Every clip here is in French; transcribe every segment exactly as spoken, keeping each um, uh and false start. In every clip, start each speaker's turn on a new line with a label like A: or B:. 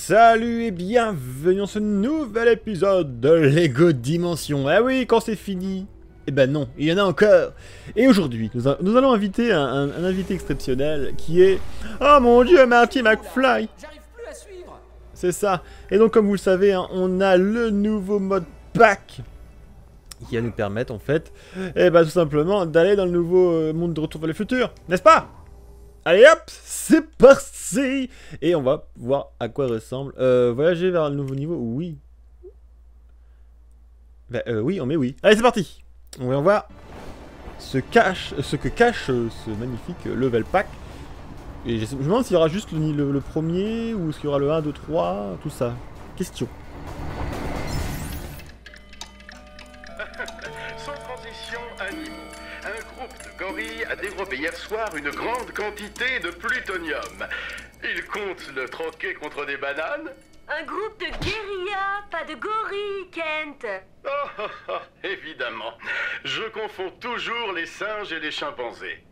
A: Salut et bienvenue dans ce nouvel épisode de Lego Dimension. Ah oui, quand c'est fini, eh ben non, il y en a encore. Et aujourd'hui, nous, nous allons inviter un, un, un invité exceptionnel qui est... Oh mon dieu, Marty McFly.
B: J'arrive plus à suivre.
A: C'est ça. Et donc comme vous le savez, hein, on a le nouveau mode pack qui va nous permettre en fait, eh ben tout simplement d'aller dans le nouveau euh, monde de Retour vers le futur, n'est-ce pas? Allez hop, c'est parti. Et on va voir à quoi ressemble. Euh, voyager vers le nouveau niveau, oui. Bah euh, oui, on met oui. Allez, c'est parti. On va voir ce, cache, ce que cache euh, ce magnifique euh, level pack. Et je, je me demande s'il y aura juste le, le, le premier, ou s'il y aura le un, deux, trois, tout ça. Question.
C: Sans transition, animaux. Un groupe de gorilles a dérobé hier soir une grande quantité de plutonium. Ils comptent le troquer contre des bananes.
D: Un groupe de guérillas, pas de gorilles, Kent.
C: Oh, oh, oh, évidemment. Je confonds toujours les singes et les chimpanzés.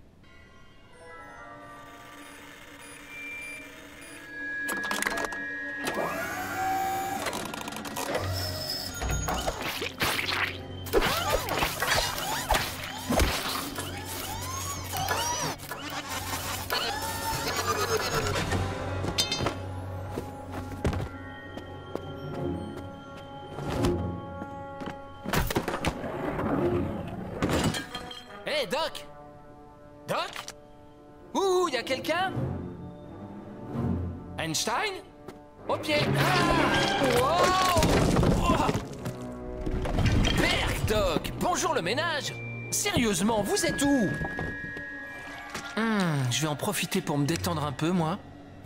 B: Hé, hey, Doc Doc Ouh, y a quelqu'un Einstein Au pied. Ah wow oh. Merde, Doc. Bonjour le ménage. Sérieusement, vous êtes où? hmm, Je vais en profiter pour me détendre un peu, moi.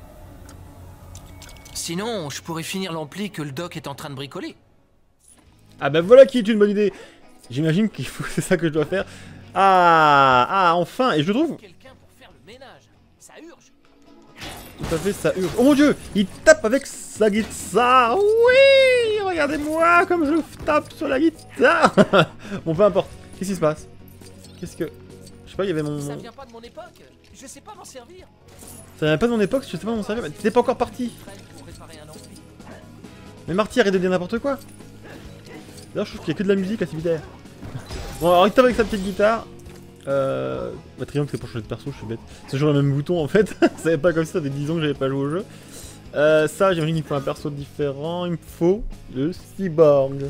B: Sinon, je pourrais finir l'ampli que le Doc est en train de bricoler.
A: Ah bah voilà qui est une bonne idée. J'imagine qu'il faut que c'est ça que je dois faire. Ah, ah, enfin, et je trouve...
B: Quelqu'un pour faire le ménage. Ça urge.
A: Tout à fait, ça urge. Oh mon dieu, il tape avec sa guitare. Oui, regardez-moi comme je tape sur la guitare. Bon, peu importe. Qu'est-ce qui se passe? Qu'est-ce que... Je sais pas, il y avait mon...
B: Ça vient pas de mon époque. Je sais pas m'en servir.
A: Ça vient pas de mon époque, je sais pas m'en servir. Mais t'es pas encore parti.
B: Pour réparer un ampli.
A: Mais Marty, arrête de dire n'importe quoi. D'ailleurs, je trouve qu'il y a que de la musique là, c'est bizarre. Bon, alors il tape avec sa petite guitare. Euh... Bah, triangle, c'est pour changer de perso, je suis bête. C'est toujours le même bouton en fait. Ça savait pas comme ça, ça fait dix ans que j'avais pas joué au jeu. Euh, ça, j'imagine qu'il faut un perso différent. Il me faut le cyborg.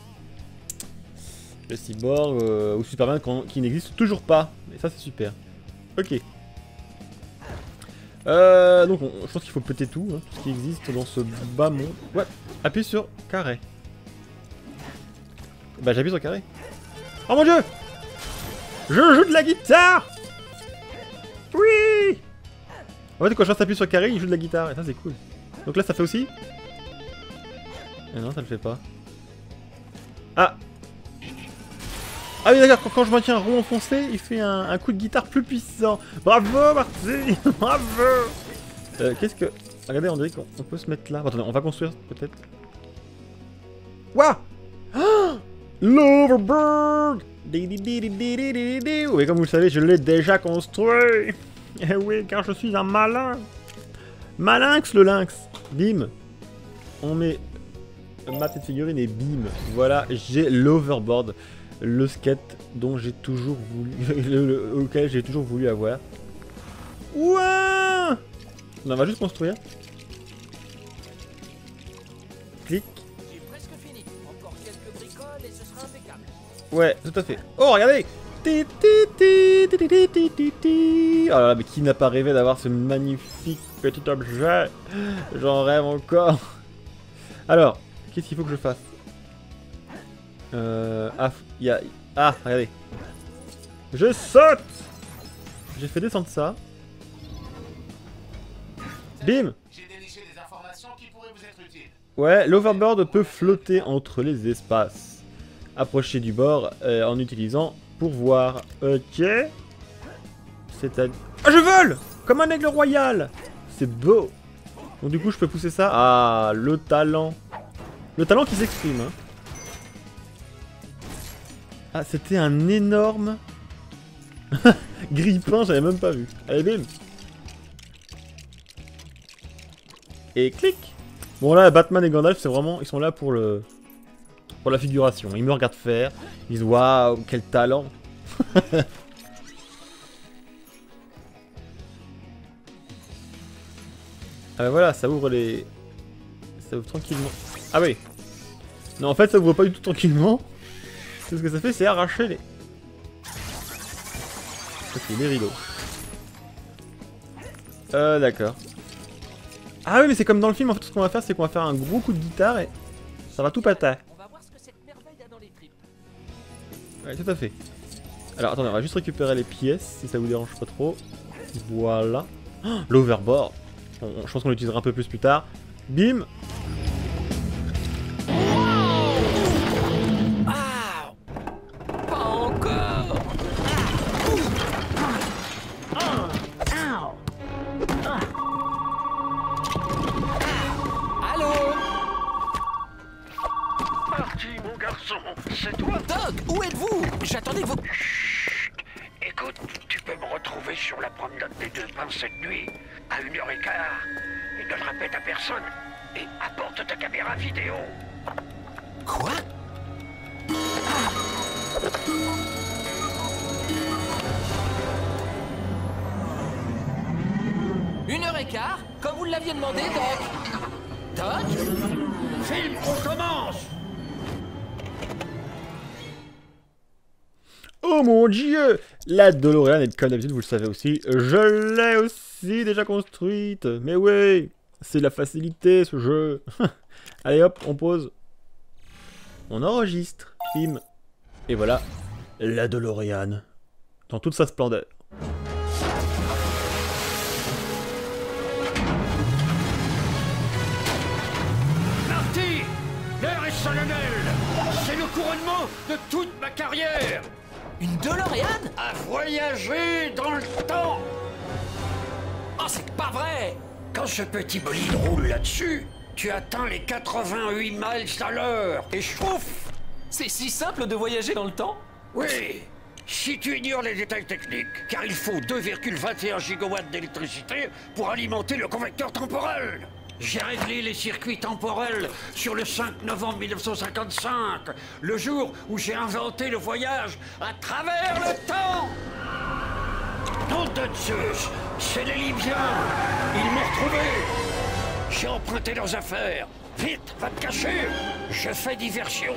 A: Le cyborg euh, ou Superman qui n'existe toujours pas. Et ça, c'est super. Ok. Euh, donc, on, je pense qu'il faut péter tout, hein, tout ce qui existe dans ce bas monde. Ouais, appuie sur carré. Bah, j'appuie sur carré. Oh mon dieu! Je joue de la guitare! Oui! En fait, quand je appuie sur carré, il joue de la guitare. Et ça, c'est cool. Donc là, ça fait aussi? Et non, ça le fait pas. Ah! Ah oui, d'accord, quand, quand je maintiens un rond enfoncé, il fait un, un coup de guitare plus puissant. Bravo, Marty! Bravo! Euh, qu'est-ce que... Regardez, on dirait qu'on peut se mettre là. Attendez, on va construire, peut-être. Waouh! Oh, L'Overbird! Oui, comme vous le savez, je l'ai déjà construit. Eh oui, car je suis un malin. Malinx le lynx. Bim. On met ma petite figurine et bim. Voilà, j'ai l'Overboard. Le skate dont j'ai toujours voulu... le, le, auquel j'ai toujours voulu avoir. Ouah! On va juste construire. Clic. Ouais, tout à fait. Oh, regardez! Oh là là, mais qui n'a pas rêvé d'avoir ce magnifique petit objet? J'en rêve encore. Alors, qu'est-ce qu'il faut que je fasse? Euh... Ah, il y a... Ah, regardez. Je saute! J'ai fait descendre ça. Bim!
E: J'ai déniché des informations qui pourraient vous être utiles.
A: Ouais, l'overboard peut flotter entre les espaces. Approcher du bord euh, en utilisant pourvoir. Ok. C'est à... Ah, je vole! Comme un aigle royal! C'est beau! Donc du coup, je peux pousser ça. Ah, le talent. Le talent qui s'exprime. Hein. Ah, c'était un énorme... Grippin, j'avais même pas vu. Allez, bim! Et clic! Bon là, Batman et Gandalf, c'est vraiment, ils sont là pour le, pour la figuration. Ils me regardent faire, ils disent waouh, quel talent. Ah bah voilà, ça ouvre les, ça ouvre tranquillement. Ah oui. Non, en fait, ça ouvre pas du tout tranquillement. Ce que ça fait, c'est arracher les. Ok, les rideaux. Euh, d'accord. Ah oui, mais c'est comme dans le film, en fait, tout ce qu'on va faire, c'est qu'on va faire un gros coup de guitare et ça va tout pater.
B: On va voir ce que cette merveille a dans les tripes.
A: Ouais, tout à fait. Alors, attendez, on va juste récupérer les pièces, si ça vous dérange pas trop. Voilà. Oh, l'overboard. On- on- Je pense qu'on l'utilisera un peu plus plus tard. Bim.
B: Ah, pas encore. Allô,
C: Marty, mon garçon, c'est toi?
B: Doc, où êtes-vous? J'attendais vos...
C: Écoute, tu peux me retrouver sur la promenade des deux pins cette nuit, à une heure et quart. Et ne le répète à personne. Et apporte ta caméra vidéo.
B: Quoi? Une heure et quart, comme vous l'aviez demandé, Doc. Doc?
C: Film, on commence!
A: Oh mon dieu! La DeLorean est comme d'habitude, vous le savez aussi, je l'ai aussi déjà construite. Mais oui, c'est la facilité ce jeu. Allez hop, on pose. On enregistre. Bim. Et voilà, la DeLorean. Dans toute sa splendeur.
C: Marty! L'heure est solennelle! C'est le couronnement de toute ma carrière!
B: Une DeLorean?
C: À voyager dans le temps!
B: Oh, c'est pas vrai!
C: Quand ce petit bolide roule là-dessus, tu atteins les quatre-vingt-huit miles à l'heure et chauffe!
B: C'est si simple de voyager dans le temps?
C: Oui! Si tu ignores les détails techniques, car il faut deux virgule vingt et un gigawatts d'électricité pour alimenter le convecteur temporel. J'ai réglé les circuits temporels sur le cinq novembre mille neuf cent cinquante-cinq, le jour où j'ai inventé le voyage à travers le temps. Nom de Zeus, c'est les Libyens. Ils m'ont retrouvé. J'ai emprunté leurs affaires. Vite, va te cacher. Je fais diversion.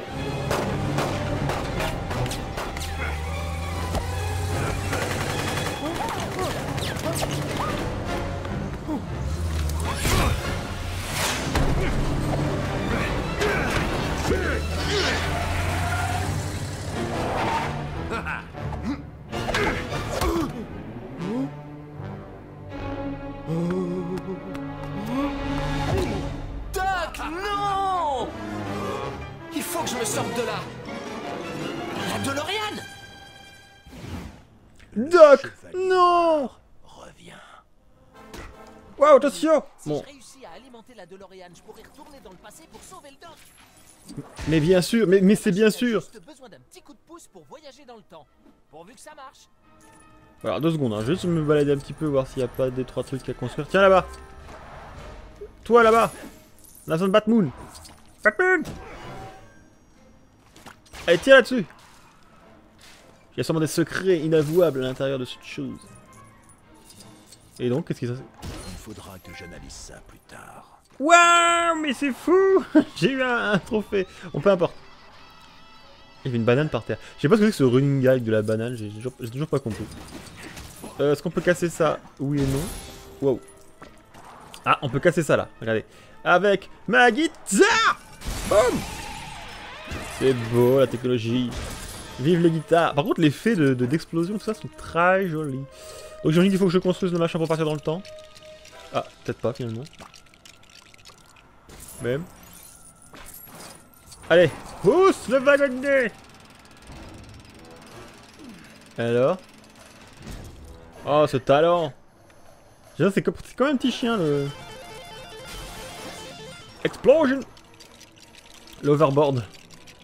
B: Doc, non! Il faut que je me sorte de là. La DeLorean?
A: Doc! Non!
B: Reviens.
A: Waouh, attention!
B: Si
A: Bon,
B: je réussis à alimenter la DeLorean, je pourrais retourner dans le passé pour sauver le Doc.
A: mais bien sûr, mais, mais c'est bien
B: J'ai
A: sûr!
B: juste besoin d'un petit coup de pouce pour voyager dans le temps. Pourvu que ça marche.
A: Alors deux secondes, hein, je vais juste me balader un petit peu, voir s'il n'y a pas des trois trucs à construire. Tiens là-bas! Toi là-bas! La zone Batmoon! Batmoon! Allez, tiens là-dessus! Il y a sûrement des secrets inavouables à l'intérieur de cette chose. Et donc, qu'est-ce qui se passe?
E: Il faudra que j'analyse ça plus tard.
A: Waouh, mais c'est fou! J'ai eu un, un trophée. Bon, peu importe. Il y avait une banane par terre. Je sais pas ce que c'est que ce running gag de la banane, j'ai toujours, j'ai toujours pas compris. Euh, Est-ce qu'on peut casser ça? Oui et non. Wow. Ah, on peut casser ça là, regardez. Avec ma guitare! Boum! C'est beau la technologie. Vive les guitares. Par contre, les effets de, de, d'explosion, tout ça sont très jolis. Donc j'imagine qu'il faut que je construise le machin pour partir dans le temps. Ah, peut-être pas finalement. Même. Allez, pousse le wagonnet. Alors. Oh, ce talent. C'est comme, c'est comme un petit chien, le... Explosion. L'overboard.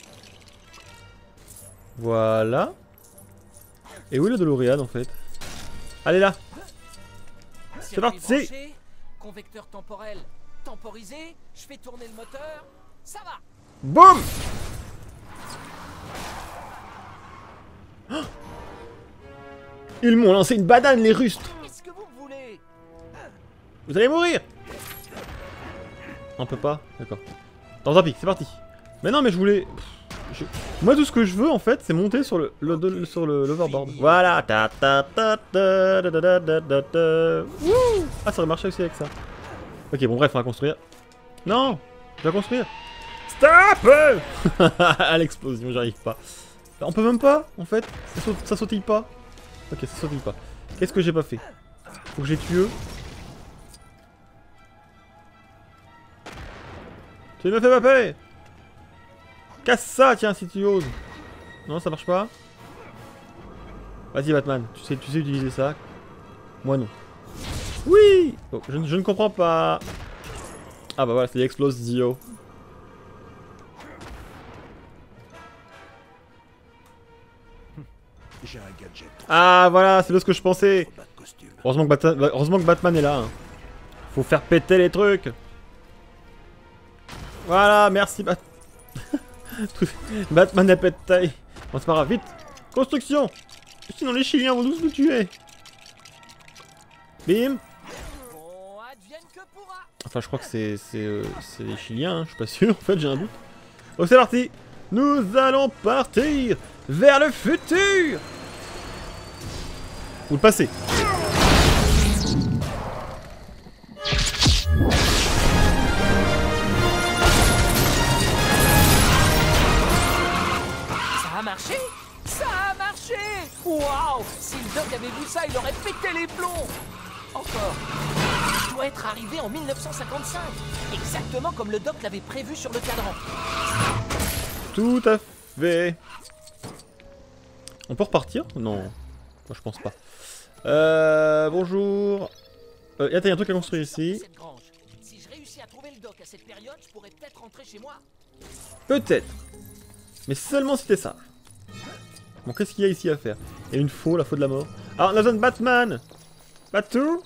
A: Voilà. Et où est le DeLorean, en fait? Allez, là. C'est parti.
B: Branché, convecteur temporel. temporisé, je fais tourner le moteur, ça va.
A: Boum. Oh, ils m'ont lancé une banane, les rustres.
B: Qu'est-ce que vous voulez?
A: Vous allez mourir. On peut pas. D'accord. Tant, tant pis, c'est parti. Mais non, mais je voulais... Je... Moi, tout ce que je veux, en fait, c'est monter sur le, le, le sur le l'overboard. Voilà. Ta, ta, ta, ta, ta, ta, ta, ta, ta. Wouh. Ah, ça aurait marché aussi avec ça. Ok, bon, bref, on va construire. Non, je vais construire. Stop. À l'explosion, j'arrive pas. On peut même pas, en fait. Ça, saute, ça sautille pas. Ok, ça sautille pas. Qu'est-ce que j'ai pas fait? Faut que j'ai tué. Tu me fais pas paix. Casse ça, tiens, si tu oses. Non, ça marche pas. Vas-y, Batman, tu sais, tu sais utiliser ça. Moi, non. Oui. Oh, je, je ne comprends pas. Ah bah voilà, c'est l'explosion.
E: J'ai un gadget.
A: Ah voilà, c'est de ce que je pensais.
E: Pas de costume.
A: Heureusement que, Bat Heureusement que Batman est là. Hein. Faut faire péter les trucs. Voilà, merci Bat Batman à pète taille. Bon, c'est pas grave, vite. Construction. Sinon les Chiliens vont tous nous tuer. Bim.
B: Bon, advienne que pourra.
A: Enfin, je crois que c'est euh, les Chiliens, hein. Je suis pas sûr, en fait, j'ai un doute. Donc c'est parti. Nous allons partir vers le futur. Ou le passé.
B: Ça a marché. Ça a marché. Waouh. Si le doc avait vu ça, il aurait pété les plombs. Encore. Il doit être arrivé en mille neuf cent cinquante-cinq. Exactement comme le doc l'avait prévu sur le cadran.
A: Tout à fait. On peut repartir? Non. Moi, je pense pas. Euh, bonjour. Euh, attends, il y a un truc à construire ici.
B: Cette grange. Si je réussis à trouver le doc à cette période, je pourrais peut-être rentrer chez moi.
A: Peut-être. Mais seulement si t'es sage. Bon, qu'est-ce qu'il y a ici à faire? Il y a une faux, la faux de la mort. Ah, on a besoin de Batman. Batou.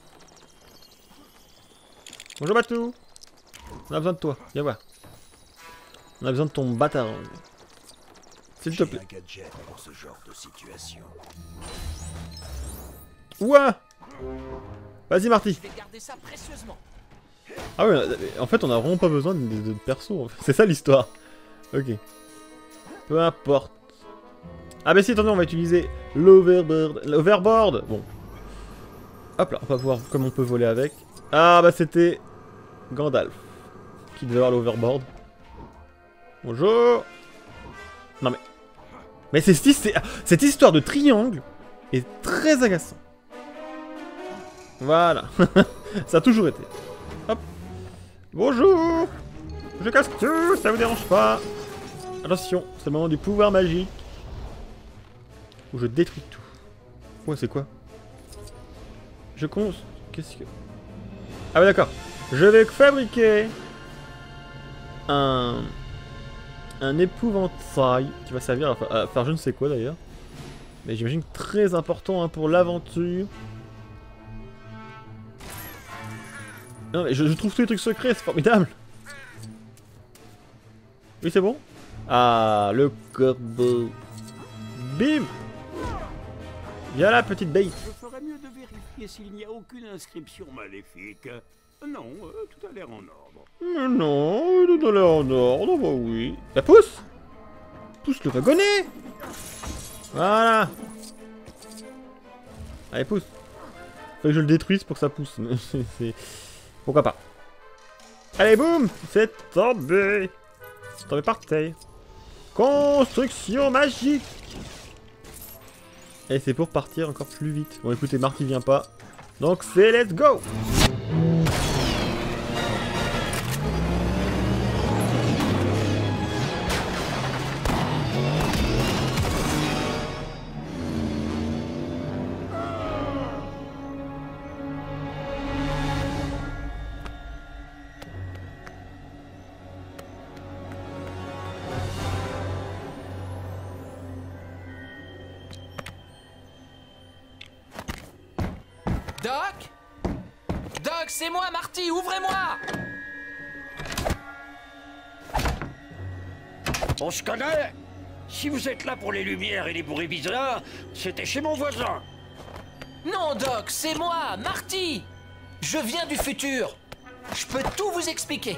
A: Bonjour Batou. On a besoin de toi, viens voir. On a besoin de ton bâtard. S'il te plaît.
E: J'ai un gadget pour ce genre de situation.
A: Ouah. Vas-y Marty.
B: Je vais garder ça précieusement.
A: Ah ouais, en fait on a vraiment pas besoin de, de, de perso. C'est ça l'histoire. Ok. Peu importe. Ah bah si, attendez, on va utiliser l'overboard. L'overboard. Bon. Hop là, on va voir comment on peut voler avec. Ah bah c'était Gandalf qui devait avoir l'overboard. Bonjour. Non mais... Mais c'est cette histoire de triangle est très agaçant. Voilà. Ça a toujours été. Hop. Bonjour. Je casse tout, ça vous dérange pas. Attention, c'est le moment du pouvoir magique. Où je détruis tout. Ouais, c'est quoi? Je cons... Qu'est-ce que... Ah ouais, d'accord. Je vais fabriquer... Un... Un épouvantail qui va servir à, fa à faire je ne sais quoi d'ailleurs. Mais j'imagine très important hein, pour l'aventure. Non mais je, je trouve tous les trucs secrets, c'est formidable. Oui c'est bon. Ah le corbeau. Bim. Viens là petite bête.
F: Je ferais mieux de vérifier s'il n'y a aucune inscription maléfique. Non, euh, tout a l'air en ordre.
A: Mais non, tout a l'air en ordre, bah oui. Bah pousse. Pousse le wagonnet. Voilà. Allez pousse. Faut que je le détruise pour que ça pousse. C'est... Pourquoi pas. Allez boum. C'est tombé. C'est tombé par terre. Construction magique. Et c'est pour partir encore plus vite. Bon écoutez, Marty vient pas. Donc c'est let's go.
B: Doc? Doc, c'est moi, Marty, ouvrez-moi!
C: On se connaît? Si vous êtes là pour les lumières et les bruits bizarres, c'était chez mon voisin.
B: Non, Doc, c'est moi, Marty. Je viens du futur. Je peux tout vous expliquer.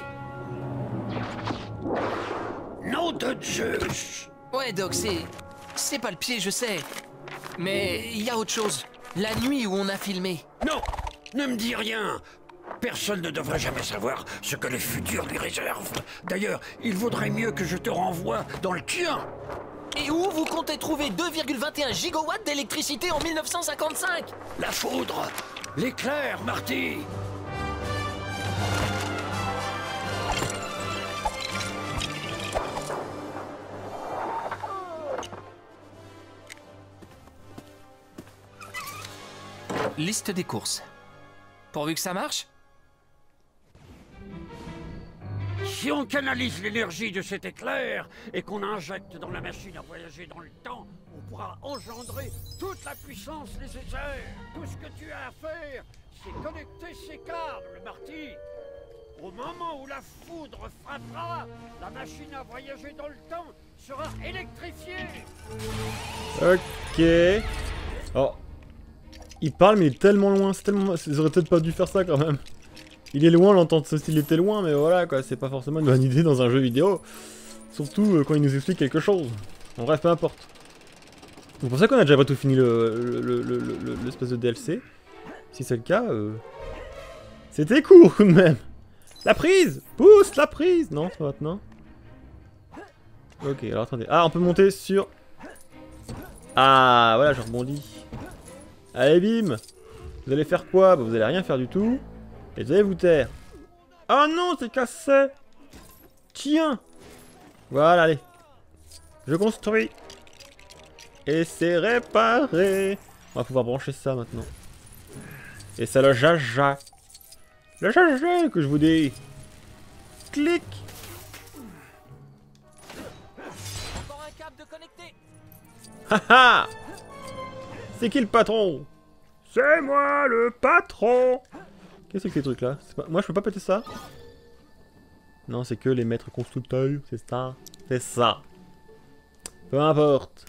C: Nom de Zeus!
B: Ouais, Doc, c'est... c'est pas le pied, je sais. Mais il y a autre chose. La nuit où on a filmé.
C: Non! Ne me dis rien! Personne ne devrait jamais savoir ce que le futur lui réserve. D'ailleurs, il vaudrait mieux que je te renvoie dans le tien.
B: Et où vous comptez trouver deux virgule vingt et un gigawatts d'électricité en mille neuf cent cinquante-cinq?
C: La foudre! L'éclair, Marty!
B: Liste des courses. Pourvu que ça marche?
C: Si on canalise l'énergie de cet éclair et qu'on injecte dans la machine à voyager dans le temps, on pourra engendrer toute la puissance nécessaire. Tout ce que tu as à faire, c'est connecter ces câbles, Marty. Au moment où la foudre frappera, la machine à voyager dans le temps sera électrifiée.
A: Ok. Alors, il parle mais il est tellement loin, c'est tellement... Ils auraient peut-être pas dû faire ça quand même. Il est loin, l'entendre ça s'il était loin, mais voilà quoi, c'est pas forcément une bonne idée dans un jeu vidéo. Surtout euh, quand il nous explique quelque chose. En bref, peu importe. C'est pour ça qu'on a déjà pas tout fini le, le, le, le, l'espèce de D L C. Si c'est le cas, euh... c'était court tout de même. La prise! Pousse la prise! Non, c'est pas maintenant. Ok, alors attendez. Ah, on peut monter sur... Ah, voilà, je rebondis. Allez, bim! Vous allez faire quoi? Bah, vous allez rien faire du tout. Et vous allez vous taire. Oh non, c'est cassé! Tiens! Voilà, allez. Je construis. Et c'est réparé. On va pouvoir brancher ça maintenant. Et c'est le jaja. Le jaja que je vous dis. Clic!
B: Encore un câble de connecté.
A: Haha! C'est qui le patron? C'est moi le patron! Qu'est-ce que c'est que ces trucs là? Pas... Moi je peux pas péter ça? Non, c'est que les maîtres constructeurs, c'est ça. C'est ça. Peu importe.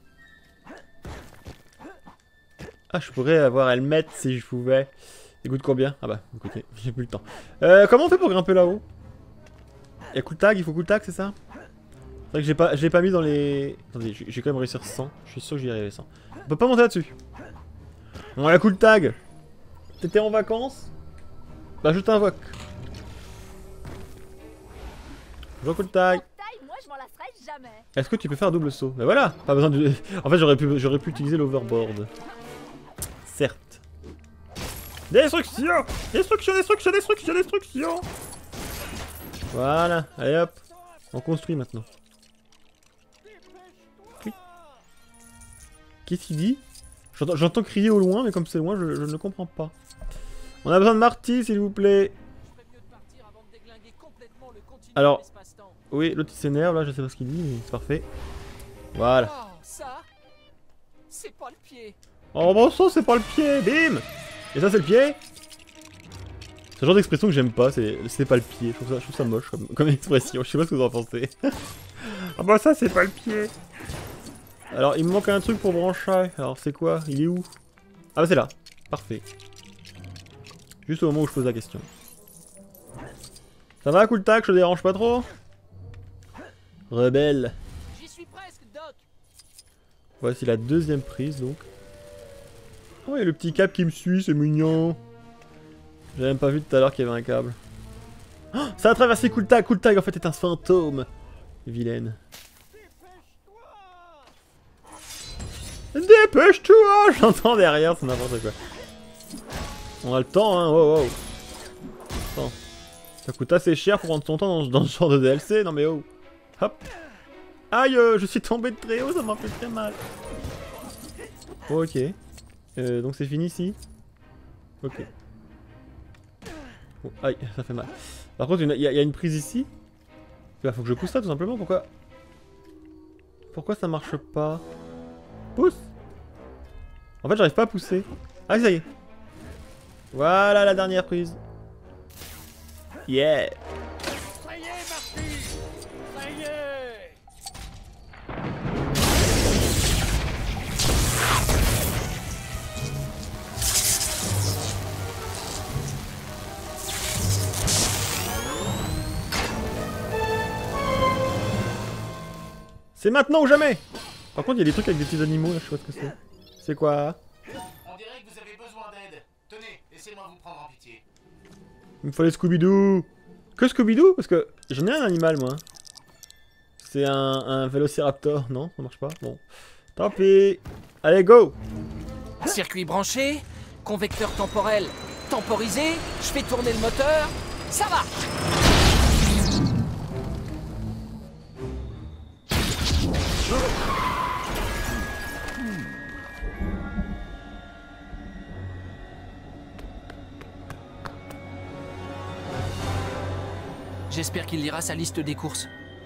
A: Ah, je pourrais avoir elle mettre si je pouvais. Il coûte combien? Ah bah, écoutez, j'ai plus le temps. Euh, comment on fait pour grimper là-haut? Il y a coup de tag, il faut coup de tag, c'est ça? C'est vrai que j'ai pas, je l'ai pas mis dans les... Attendez, j'ai quand même réussi cent. Je suis sûr que j'y arriverai cent. On peut pas monter là-dessus. On a coup de tag. T'étais en vacances? Bah je t'invoque. Je coup de tag.
D: Moi, je m'en lasserai jamais.
A: Est-ce que tu peux faire un double saut? Bah voilà, pas besoin de... En fait j'aurais pu, j'aurais pu utiliser l'overboard. Certes. Destruction! Destruction, destruction, destruction, destruction! Voilà, allez hop. On construit maintenant. Qu'est-ce qu'il dit? J'entends crier au loin, mais comme c'est loin, je, je ne comprends pas. On a besoin de Marty, s'il vous plaît. Alors, oui, l'autre il s'énerve, là, je sais pas ce qu'il dit, mais c'est parfait. Voilà.
B: Oh, ça, c'est pas le pied.
A: Oh bon ça, c'est pas le pied, bim! Et ça, c'est le pied? C'est le genre d'expression que j'aime pas, c'est pas le pied. Je trouve ça, je trouve ça moche comme, comme expression, je sais pas ce que vous en pensez. Ah bah ça, c'est pas le pied. Alors, il me manque un truc pour brancher. Alors, c'est quoi? Il est où? Ah bah c'est là. Parfait. Juste au moment où je pose la question. Ça va, cool tac, je te dérange pas trop? Rebelle.
B: J'y suis presque, Doc.
A: Voici la deuxième prise, donc. Oh, il y a le petit câble qui me suit, c'est mignon. J'ai même pas vu tout à l'heure qu'il y avait un câble. Oh, ça a traversé cool tag, cool tag en fait est un fantôme. Vilaine. Dépêche-toi! J'entends derrière, c'est n'importe quoi. On a le temps, hein, wow, wow. Attends. Ça coûte assez cher pour prendre son temps dans, dans ce genre de D L C, non mais oh. Hop. Aïe, euh, je suis tombé de très haut, ça m'a fait très mal. Oh, ok. Euh, donc c'est fini ici. Ok. Oh, aïe, ça fait mal. Par contre, il y, y a une prise ici. Bah, faut que je pousse ça tout simplement, pourquoi? Pourquoi ça marche pas? Pousse. En fait, j'arrive pas à pousser. Ah, ça y est. Voilà la dernière prise. Yeah.
C: Ça y est, Marty! Ça y est!
A: C'est maintenant ou jamais. Par contre, il y a des trucs avec des petits animaux, là, je sais pas ce que c'est. C'est quoi?
G: On dirait que vous avez besoin d'aide. Tenez, laissez-moi vous prendre en pitié.
A: Il me fallait Scooby-Doo. Que Scooby-Doo? Parce que j'en ai un animal, moi. C'est un, un vélociraptor. Non, ça marche pas. Bon. Tant pis. Allez, go.
B: Circuit branché, convecteur temporel temporisé, je fais tourner le moteur, ça marche. J'espère qu'il lira sa liste des courses.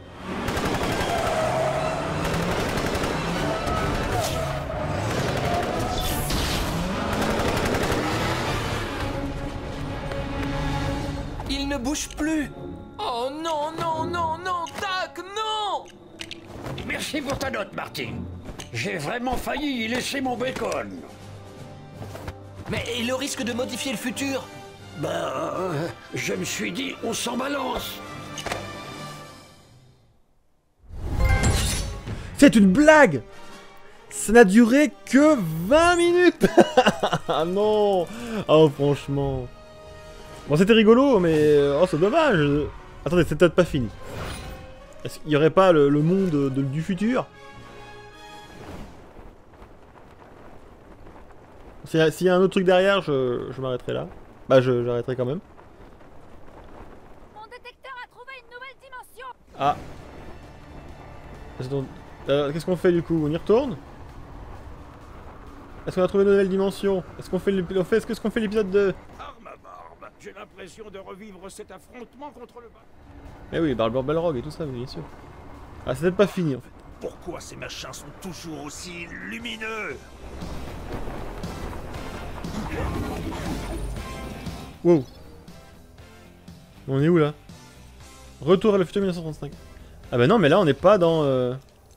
B: Il ne bouge plus. Oh non, non, non, non, Tac, non!
C: Merci pour ta note, Marty. J'ai vraiment failli y laisser mon bacon.
B: Mais et le risque de modifier le futur?
C: Ben, euh, je me suis dit, on s'en balance.
A: C'est une blague. Ça n'a duré que vingt minutes. Ah non. Oh franchement. Bon c'était rigolo mais... Oh c'est dommage. Attendez, c'est peut-être pas fini. Est-ce qu'il n'y aurait pas le, le monde de, de, du futur? S'il y, y a un autre truc derrière, je, je m'arrêterai là. Bah je j'arrêterai quand même.
D: Mon détecteur a trouvé une nouvelle dimension.
A: Ah. Euh, Qu'est-ce qu'on fait du coup? On y retourne? Est-ce qu'on a trouvé une nouvelle dimension? Est-ce qu'on fait l'épisode Est-ce qu'on fait l'épisode deux?
F: Ah, ma barbe. J'ai l'impression de revivre cet affrontement contre le bas.
A: Eh oui, Barber Balrog et tout ça, bien sûr. Ah, c'est peut-être pas fini en fait.
E: Pourquoi ces machins sont toujours aussi lumineux?
A: Wow. On est où là? Retour à le futur mille neuf cent trente-cinq. Ah bah non, mais là on n'est pas dans... Euh...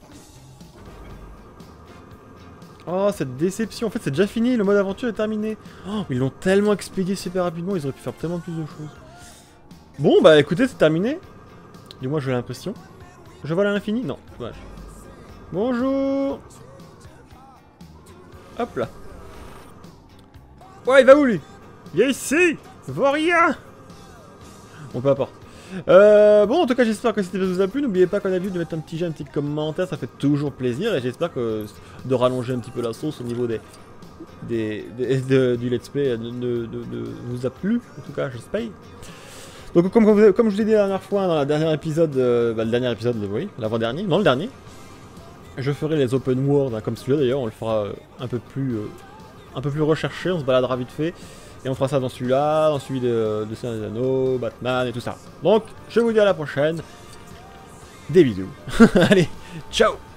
A: Oh, cette déception. En fait, c'est déjà fini, le mode aventure est terminé. Oh, ils l'ont tellement expédié super rapidement, ils auraient pu faire tellement plus de choses. Bon, bah écoutez, c'est terminé. Du moins, j'ai l'impression. Je vole à l'infini? Non, dommage. Bonjour. Hop là. Ouais, il va où lui? Viens ici. Vois rien. Bon, peu importe. Euh, bon, en tout cas, j'espère que cet épisode vous a plu. N'oubliez pas, qu'on a vu, de mettre un petit j'aime, un petit commentaire, ça fait toujours plaisir. Et j'espère que de rallonger un petit peu la sauce au niveau des, des, des de, du let's play de, de, de, de vous a plu. En tout cas, j'espère. Donc, comme, comme, comme je vous l'ai dit la dernière fois, dans la dernière épisode, euh, bah, le dernier épisode, oui, l'avant-dernier, non, le dernier, je ferai les open world, hein, comme celui-là d'ailleurs, on le fera euh, un peu plus, euh, un peu plus recherché, on se baladera vite fait. Et on fera ça dans celui-là, dans celui de, de Seigneur des Anneaux, Batman et tout ça. Donc, je vous dis à la prochaine. Des bisous. Allez, ciao!